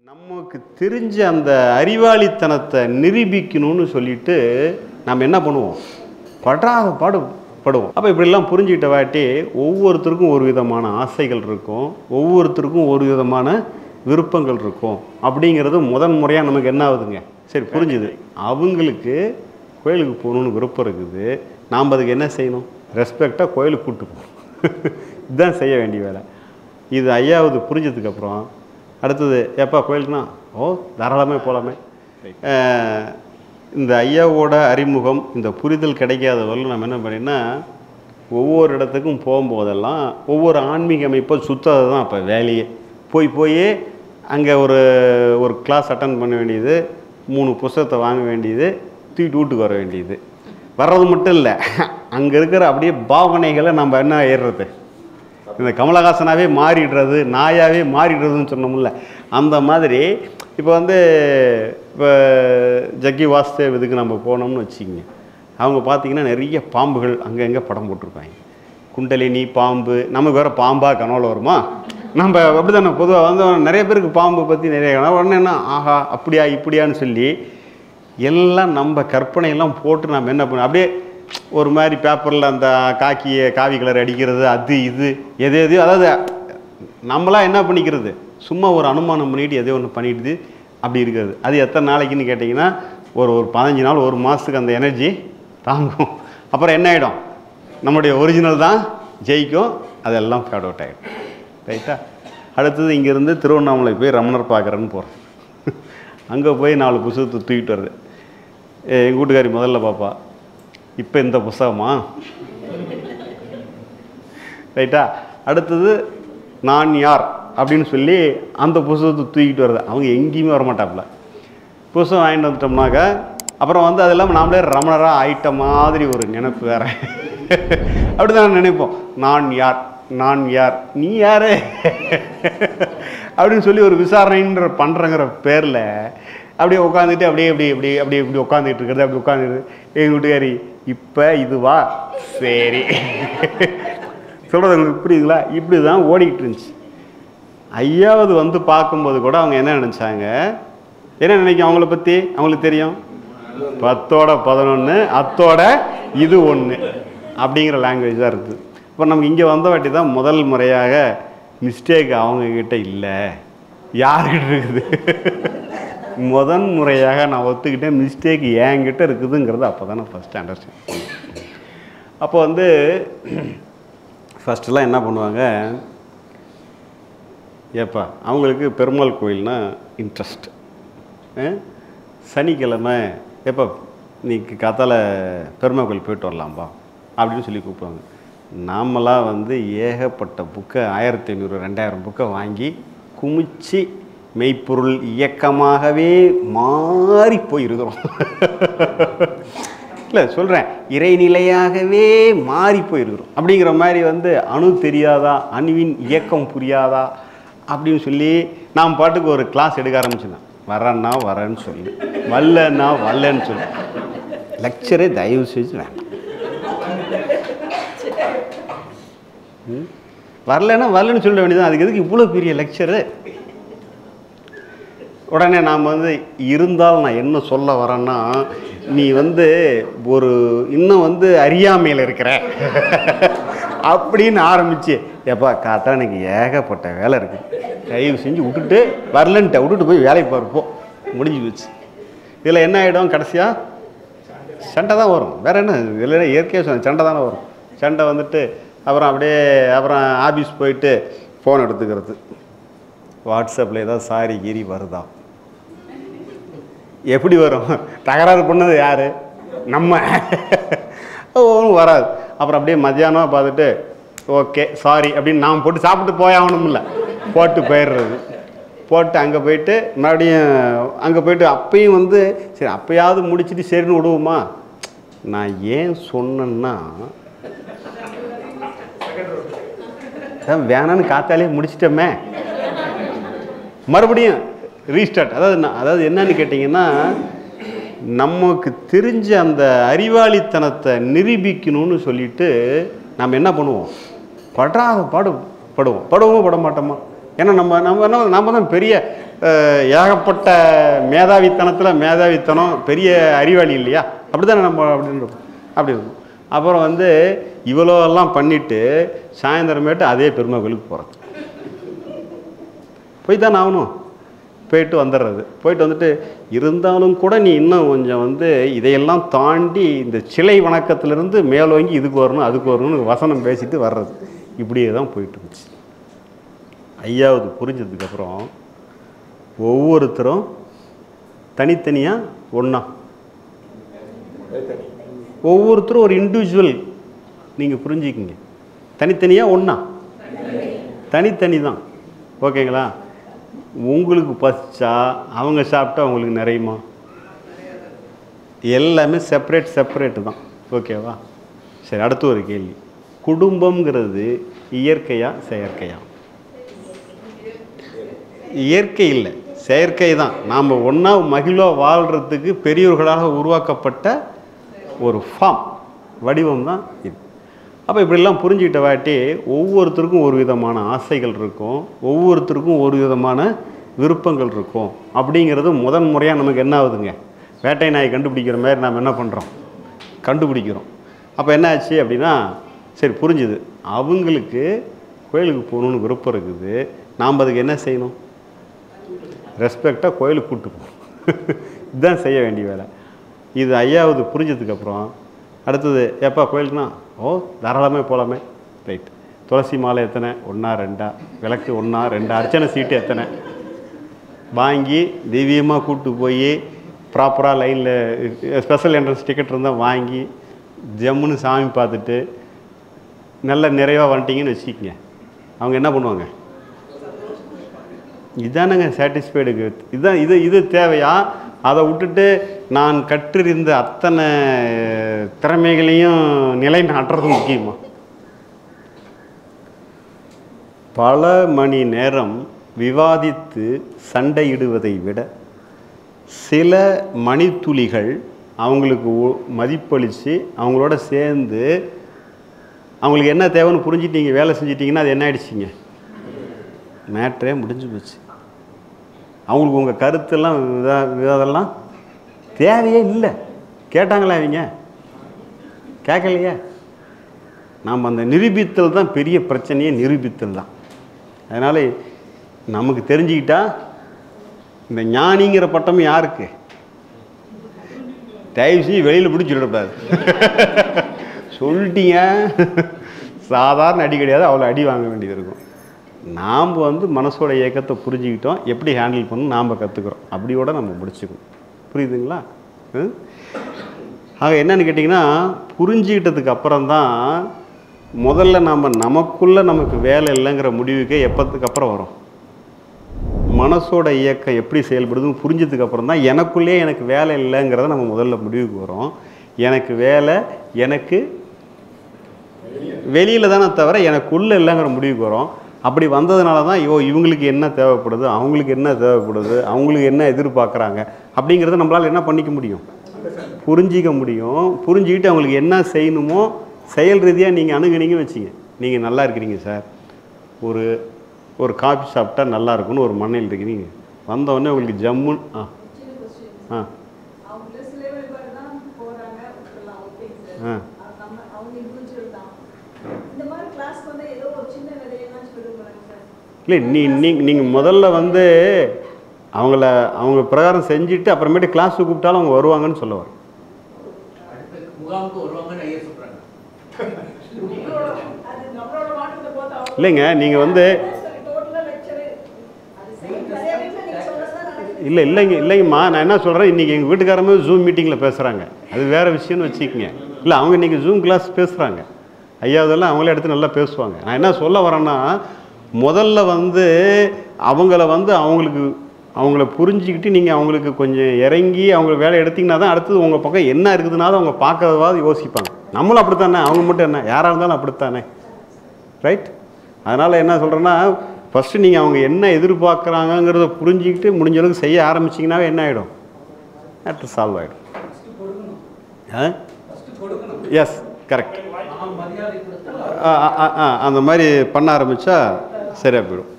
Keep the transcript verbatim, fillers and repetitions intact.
நமக்கு தெரிஞ்ச அந்த அறிவாளித்தனத்தை நிரூபிக்கணும்னு சொல்லிட்டு நம்ம என்ன பண்ணுவோம், படாத பாடு படுவோம். அப்போ இப்படிலாம் புரிஞ்சுக்கிட்ட வாட்டி ஒவ்வொருத்தருக்கும் ஒரு விதமான ஆசைகள் இருக்கும், ஒவ்வொருத்தருக்கும் ஒரு விதமான விருப்பங்கள் இருக்கும். அப்படிங்கிறது முதன் முறையாக நமக்கு என்ன ஆகுதுங்க, சரி புரிஞ்சுது. அவங்களுக்கு கோயிலுக்கு போகணுன்னு விருப்பம் இருக்குது, நாம் அதுக்கு என்ன செய்யணும், ரெஸ்பெக்டாக கோயிலுக்கு கூப்பிட்டு போகணும். இதுதான் செய்ய வேண்டிய வேலை. இது ஐயாவது புரிஞ்சதுக்கப்புறம் அடுத்தது எப்போ கோயிலுக்குனா ஓ தாராளமே போகலாமே. இந்த ஐயாவோட அறிமுகம், இந்த புரிதல் கிடைக்காதவர்கள் நம்ம என்ன பண்ணினா ஒவ்வொரு இடத்துக்கும் போகும்போதெல்லாம் ஒவ்வொரு ஆன்மீக அமைப்பை சுற்றது தான் அப்போ வேலையே. போய் போய் அங்கே ஒரு ஒரு கிளாஸ் அட்டன் பண்ண வேண்டியது, மூணு புத்தகத்தை வாங்க வேண்டியது, தூக்கிட்டு வீட்டுக்கு வர வேண்டியது. வர்றது மட்டும் இல்லை, அங்கே இருக்கிற அப்படியே பாவனைகளை நம்ம என்ன ஏறுறது, இந்த கமலஹாசனாகவே மாறிடுறது, நாயாகவே மாறிடுறதுன்னு சொன்னோம்ல, அந்த மாதிரி. இப்போ வந்து இப்போ ஜக்கி வாசுதேவ் இதுக்கு நம்ம போனோம்னு வச்சுக்கிங்க, அவங்க பார்த்திங்கன்னா நிறைய பாம்புகள் அங்கே எங்கே படம் போட்டிருப்பாங்க. குண்டலினி பாம்பு, நமக்கு வேறு பாம்பாக கனவுல வருமா, நம்ம அப்படி தானே பொதுவாக வந்து நிறைய பேருக்கு பாம்பு பற்றி நிறைய கனவு. உடனே என்ன ஆஹா அப்படியா இப்படியான்னு சொல்லி எல்லாம் நம்ம கற்பனையெல்லாம் போட்டு நம்ம என்ன பண்ண அப்படியே ஒரு மாதிரி பேப்பரில் அந்த காக்கியை காவி கலர் அடிக்கிறது, அது இது எது எதையோ, அதாவது நம்மளாம் என்ன பண்ணிக்கிறது, சும்மா ஒரு அனுமானம் பண்ணிட்டு எதையோ ஒன்று பண்ணிடுது அப்படி இருக்கிறது. அது எத்தனை நாளைக்குன்னு கேட்டிங்கன்னா ஒரு ஒரு பதினஞ்சு நாள் ஒரு மாதத்துக்கு அந்த எனர்ஜி தாங்கும். அப்புறம் என்ன ஆகிடும், நம்முடைய ஒரிஜினல் தான் ஜெயிக்கும், அதெல்லாம் ஃபேட் அவுட் ஆகிடும். ரைட்டா? அடுத்தது இங்கேருந்து திருவண்ணாமலை போய் ரமணர் பார்க்குறேன்னு போகிறோம். அங்கே போய் நாலு புத்தகத்தை தூக்கிட்டு வருது. எங்கள் வீட்டுக்காரி முதல்ல பாப்பா, இப்போ இந்த புஸ்தகமா, ரைட்டா? அடுத்தது நான் யார் அப்படின்னு சொல்லி அந்த புஸ்தகத்தை தூக்கிட்டு வருது. அவங்க எங்கேயுமே வரமாட்டாப்புல. புஸ்தகம் வாங்கிட்டு வந்துட்டோம்னாக்கா அப்புறம் வந்து அது இல்லாமல் நாமளே ரமணராக ஆயிட்ட மாதிரி ஒரு நினைப்பு வேறு. அப்படி தான் நினைப்போம், நான் யார் நான் யார் நீ யார் அப்படின்னு சொல்லி ஒரு விசாரணைன்ற பண்ணுறங்கிற பேரில் அப்படியே உட்காந்துட்டு அப்படியே இப்படி இப்படி அப்படி இப்படி உட்காந்துட்டு இருக்கிறது, அப்படி உட்காந்துட்டு எங்கள் வீட்டுக்காரி இப்போ இதுவா சரி சொல்கிறது உங்களுக்கு புரியுதுங்களா? இப்படி தான் ஓடிக்கிட்டு இருந்துச்சு. ஐயாவது வந்து பார்க்கும்போது கூட அவங்க என்ன நினச்சாங்க, என்ன நினைக்கும் அவங்கள பற்றி அவங்களுக்கு தெரியும், பத்தோட பதினொன்று அத்தோட இது ஒன்று அப்படிங்கிற லாங்குவேஜ் தான் இருக்குது. இப்போ நமக்கு இங்கே வந்த வாட்டி தான் முதல் முறையாக மிஸ்டேக் அவங்கக்கிட்ட இல்லை, யார்கிட்ட இருக்குது. முதன் முறையாக நான் ஒத்துக்கிட்டேன் மிஸ்டேக் என்கிட்ட இருக்குதுங்கிறது அப்போ தான் நான் ஃபஸ்ட்டு அண்டர்ஸ்டாண்ட். அப்போ வந்து ஃபஸ்ட்டெல்லாம் என்ன பண்ணுவாங்க, ஏப்பா அவங்களுக்கு பெருமாள் கோயில்னா இன்ட்ரெஸ்ட், சனிக்கிழமை எப்போ நீ காத்தால பெருமாள் கோயில் போயிட்டு வரலாம்பா அப்படின்னு சொல்லி கூப்பிடுவாங்க. நாமெல்லாம் வந்து ஏகப்பட்ட புக்கை ஆயிரத்தி ஐநூறு ரெண்டாயிரம் புக்கை வாங்கி குமிச்சு மெய்ப்பொருள் இயக்கமாகவே மாறி போயிருக்கிறோம். இல்லை சொல்கிறேன், இறைநிலையாகவே மாறி போயிருக்கிறோம். அப்படிங்கிற மாதிரி வந்து அணு தெரியாதா, அணுவின் இயக்கம் புரியாதா அப்படின்னு சொல்லி நாம் பாட்டுக்கு ஒரு கிளாஸ் எடுக்க ஆரம்பிச்சுனா, வரேன்னா வரேன்னு சொல்லி, வரலன்னா வரலன்னு சொல்லி லெக்சரே தயவு செஞ்சு வேண்டாம். வரலன்னா வரலன்னு சொல்ல வேண்டியதான், அதுக்கு எதுக்கு இவ்வளோ பெரிய லெக்சரு? உடனே நாம் வந்து இருந்தால் நான் என்ன சொல்ல வரேன்னா, நீ வந்து ஒரு இன்னும் வந்து அறியாமையில் இருக்கிற அப்படின்னு ஆரம்பிச்சு, எப்பா காத்தா எனக்கு ஏகப்பட்ட வேலை இருக்குது, தயவு செஞ்சு விட்டுட்டு வரலன்ட்ட விட்டுட்டு போய் வேலைக்கு பார்ப்போம், முடிஞ்சு போச்சு. இதில் என்ன ஆகிடும், கடைசியாக சண்டை தான் வரும். வேறு என்ன, இதில் இயற்கையாக சொன்ன சண்டை தானே வரும். சண்டை வந்துட்டு அப்புறம் அப்படியே அப்புறம் ஆஃபீஸ் போயிட்டு ஃபோன் எடுத்துக்கிறது, வாட்ஸ்அப்பில் ஏதாவது சாரி கீரி வருதா, எப்படி வரும், தகராறு பண்ணது யார், நம்ம, ஒன்றும் வராது. அப்புறம் அப்படியே மத்தியானம் பார்த்துட்டு ஓகே சாரி அப்படின்னு நாம் போட்டு சாப்பிட்டு போயாகணும், இல்லை போட்டு போயிடுறது. போட்டு அங்கே போயிட்டு மறுபடியும் அங்கே போயிட்டு அப்பையும் வந்து சரி அப்போயாவது முடிச்சுட்டு சரின்னு விடுவோமா. நான் ஏன் சொன்னேன்னா, வேணான்னு காத்தாலே முடிச்சிட்டோமே, மறுபடியும் ரீஸ்டார்ட். அதாவது அதாவது என்னன்னு கேட்டிங்கன்னா, நமக்கு தெரிஞ்ச அந்த அறிவாளித்தனத்தை நிரூபிக்கணும்னு சொல்லிட்டு நம்ம என்ன பண்ணுவோம், படாத பாடு படுவோம். படுவோமோ பட மாட்டோமா? ஏன்னா நம்ம நம்ம என்ன நம்ம தான் பெரிய ஏகப்பட்ட மேதாவித்தனத்தில் மேதாவித்தனம் பெரிய அறிவாளி இல்லையா? அப்படி தானே நம்ம அப்படின்னு அப்படி இருக்கும். அப்புறம் வந்து இவ்வளோ எல்லாம் பண்ணிவிட்டு சாயந்தரமேட்டு அதே பெருமை கோயிலுக்கு போகிறது. போய் தானே ஆகணும். போயிட்டு வந்துடுறது. போயிட்டு வந்துட்டு இருந்தாலும் கூட நீ இன்னும் கொஞ்சம் வந்து இதையெல்லாம் தாண்டி இந்த சிலை வணக்கத்திலிருந்து மேலோங்கி இதுக்கு வரணும் அதுக்கு வரணும்னு வசனம் பேசிட்டு வர்றது. இப்படியே தான் போயிட்டு இருந்துச்சு. ஐயாவது புரிஞ்சதுக்கப்புறம் ஒவ்வொருத்தரும் தனித்தனியாக ஒன்றா, ஒவ்வொருத்தரும் ஒரு இண்டிவிஜுவல். நீங்கள் புரிஞ்சுக்கிங்க, தனித்தனியாக ஒன்றா, தனித்தனி தான். ஓகேங்களா? உங்களுக்கு பசிச்சா அவங்க சாப்பிட்டா உங்களுக்கு நிறையுமா? எல்லாமே செப்பரேட் செப்பரேட்டு தான். ஓகேவா? சரி, அடுத்து ஒரு கேள்வி. குடும்பங்கிறது இயற்கையா செயற்கையா? இயற்கை இல்லை, செயற்கை தான். நாம் ஒன்றா மகிழ்வா வாழ்கிறதுக்கு பெரியவர்களாக உருவாக்கப்பட்ட ஒரு ஃபார்ம், வடிவம் தான் இது. அப்போ இப்படிலாம் புரிஞ்சுக்கிட்ட வாட்டி ஒவ்வொருத்தருக்கும் ஒரு விதமான ஆசைகள் இருக்கும், ஒவ்வொருத்தருக்கும் ஒரு விதமான விருப்பங்கள் இருக்கும். அப்படிங்கிறது முதன் முறையாக நமக்கு என்ன ஆகுதுங்க, வேட்டை நாய் கண்டுபிடிக்கிற மாதிரி நாம் என்ன பண்ணுறோம், கண்டுபிடிக்கிறோம். அப்போ என்ன ஆச்சு அப்படின்னா, சரி புரிஞ்சுது, அவங்களுக்கு கோயிலுக்கு போகணுன்னு விருப்பம் இருக்குது, நாம் அதுக்கு என்ன செய்யணும், ரெஸ்பெக்டாக கோயிலுக்கு கூப்பிட்டு போகணும். இதுதான் செய்ய வேண்டிய வேலை. இது ஐயாவது புரிஞ்சதுக்கப்புறம் அடுத்தது, எப்போ கோயிலுக்குனா, ஓ தாராளமாக போகலாமே, ரைட். துளசி மாலை எத்தனை, ஒன்றா ரெண்டா, விளக்கு ஒன்றா ரெண்டா, அர்ச்சனை சீட்டு எத்தனை வாங்கி தெய்வீகமாக கூப்பிட்டு போய் ப்ராப்பராக லைனில் ஸ்பெஷல் என்ட்ரன்ஸ் டிக்கெட் இருந்தால் வாங்கி ஜம்முன்னு சாமி பார்த்துட்டு நல்ல நிறைவாக வந்துட்டிங்கன்னு வச்சுக்கிங்க. அவங்க என்ன பண்ணுவாங்க, இதானங்க சாட்டிஸ்ஃபைடுக்கு, இதுதான் இது இது தேவையா? அதை விட்டுட்டு நான் கற்றிருந்த அத்தனை திறமைகளையும் நிலைநாட்டுறது முக்கியமா? பல மணி நேரம் விவாதித்து சண்டையிடுவதை விட சில மணித்துளிகள் அவங்களுக்கு மதிப்பளித்து அவங்களோட சேர்ந்து அவங்களுக்கு என்ன தேவைன்னு புரிஞ்சுட்டு நீங்கள் வேலை செஞ்சிட்டிங்கன்னா அது என்ன ஆகிடுச்சிங்க, மேட்ரே முடிஞ்சு போச்சு. அவங்களுக்கு உங்கள் கருத்தெல்லாம் விதா விவாதெல்லாம் தேவையே இல்லை. கேட்டாங்களா அவங்க? கேட்கலையே. நாம் அந்த நிரூபித்தல் தான் பெரிய பிரச்சனையே, நிரூபித்தல் தான். அதனால் நமக்கு தெரிஞ்சுக்கிட்டா இந்த ஞானிங்கிற பட்டம் யாருக்கு? தயவு செஞ்சு வெளியில் பிடிச்சி சொல்லிடக்கூடாது. சொல்லிட்டீங்க, சாதாரண அடி கிடையாது, அவ்வளோ அடி வாங்க வேண்டியது இருக்கும். நாம் வந்து மனசோட இயக்கத்தை புரிஞ்சுக்கிட்டோம், எப்படி ஹேண்டில் பண்ணணும் நாம் கற்றுக்குறோம், அப்படியோட நம்ம முடிச்சுக்கணும். புரியுதுங்களா? ஆக என்னன்னு கேட்டிங்கன்னா, புரிஞ்சுக்கிட்டதுக்கு அப்புறம்தான் முதல்ல நாம் நமக்குள்ளே நமக்கு வேலை இல்லைங்கிற முடிவுக்கே எப்போத்துக்கு அப்புறம் வரும். மனசோட இயக்கம் எப்படி செயல்படுதுன்னு புரிஞ்சதுக்கு அப்புறம் தான் எனக்குள்ளே எனக்கு வேலை இல்லைங்கிறத நம்ம முதல்ல முடிவுக்கு வரோம். எனக்கு வேலை எனக்கு வெளியில் தானே தவிர எனக்குள்ளே இல்லைங்கிற முடிவுக்கு வரும். அப்படி வந்ததுனால தான் ஐயோ இவங்களுக்கு என்ன தேவைப்படுது, அவங்களுக்கு என்ன தேவைப்படுது, அவங்களுக்கு என்ன எதிர்பார்க்குறாங்க அப்படிங்கிறத நம்மளால் என்ன பண்ணிக்க முடியும், புரிஞ்சிக்க முடியும். புரிஞ்சுக்கிட்டு அவங்களுக்கு என்ன செய்யணுமோ செயல் ரீதியாக நீங்கள் அணுகுனீங்கன்னு வச்சிங்க. நீங்கள் நல்லா இருக்கிறீங்க சார், ஒரு ஒரு காஃபி சாப்பிட்டா நல்லா இருக்குன்னு ஒரு மண்ணையில் இருக்கிறீங்க, வந்தவொடனே உங்களுக்கு ஜம்முன் ஆ ஆ ஆ இல்லை, நீ நீங்கள் நீங்கள் முதல்ல வந்து அவங்கள அவங்க பிரகாரம் செஞ்சுட்டு அப்புறமேட்டு கிளாஸுக்கு கூப்பிட்டாலும் அவங்க வருவாங்கன்னு சொல்லுவார். இல்லைங்க, நீங்கள் வந்து இல்லை இல்லைங்க இல்லைங்கம்மா நான் என்ன சொல்கிறேன், இன்றைக்கி எங்கள் வீட்டுக்காரமே ஜூம் மீட்டிங்கில் பேசுகிறாங்க, அது வேறு விஷயம்னு வச்சுக்கோங்க. இல்லை அவங்க இன்றைக்கி ஜூம் கிளாஸ் பேசுகிறாங்க, ஐயாவதெல்லாம் அவங்களே எடுத்து நல்லா பேசுவாங்க. நான் என்ன சொல்ல வரேன்னா, முதல்ல வந்து அவங்கள வந்து அவங்களுக்கு அவங்கள புரிஞ்சுக்கிட்டு நீங்கள் அவங்களுக்கு கொஞ்சம் இறங்கி அவங்க வேலை எடுத்திங்கன்னா தான் அடுத்தது உங்கள் பக்கம் என்ன இருக்குதுனாலும் அவங்க பார்க்கறதாவது யோசிப்பாங்க. நம்மளும் அப்படித்தானே, அவங்க மட்டும் என்ன, யாராக இருந்தாலும் அப்படித்தானே, ரைட்? அதனால் என்ன சொல்கிறேன்னா, ஃபஸ்ட்டு நீங்கள் அவங்க என்ன எதிர்பார்க்குறாங்கங்கிறத புரிஞ்சுக்கிட்டு முடிஞ்ச அளவுக்கு செய்ய ஆரம்பிச்சிங்கன்னாவே என்ன ஆகிடும், மேட்ரு சால்வ் ஆகிடும். Ah yes correct. அந்த மாதிரி பண்ண ஆரம்பித்தா சரியாக போயிடும்.